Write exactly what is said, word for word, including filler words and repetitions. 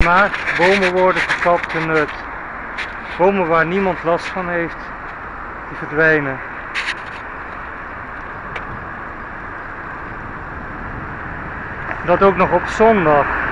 gemaakt. Bomen worden gekapt en het bomen waar niemand last van heeft, die verdwijnen. Dat ook nog op zondag.